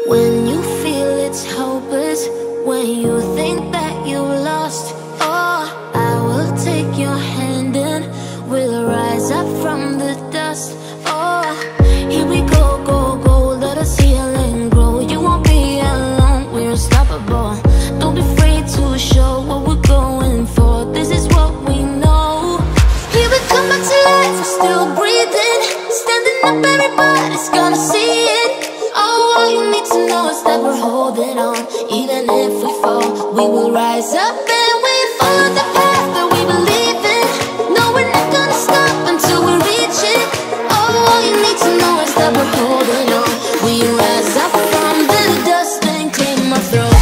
When you feel it's hopeless, when you think that you lost, oh, I will take your hand and we'll rise up from the dust. Oh, here we go, go, go, let us heal and grow. You won't be alone, we're unstoppable. Don't be afraid to show what we're going for. This is what we know. Here we come back to life, we're still breathing. Standing up, everybody's gonna see it. Oh, all you need to know is that we're holding on. Even if we fall, we will rise up and we follow the path that we believe in. No, we're not gonna stop until we reach it. Oh, all you need to know is that we're holding on. We rise up from the dust and claim our throne.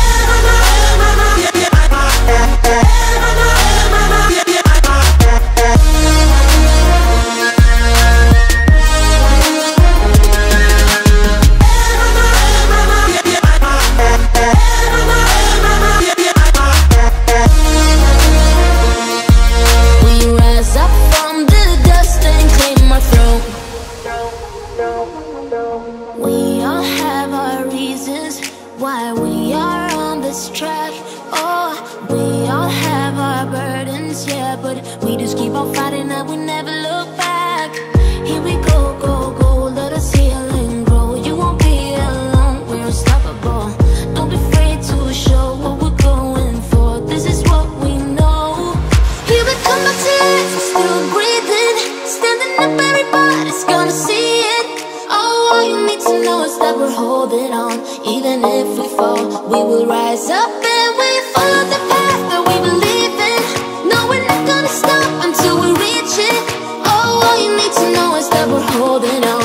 We all have our reasons why we are on this track. Oh, we all have our burdens, yeah, but we just keep on fighting and we never look back. Here we go, go, go, let us heal and grow. You won't be alone, we're unstoppable. Don't be afraid to show what we're going for. This is what we know. Here we come back to life, we're still breathing. Standing up, everybody's gonna see it. Oh, all you need to know is that we're holding on. Even if we fall, we will rise up and we follow the path that we believe in. No, we're not gonna stop until we reach it. Oh, all you need to know is that we're holding on.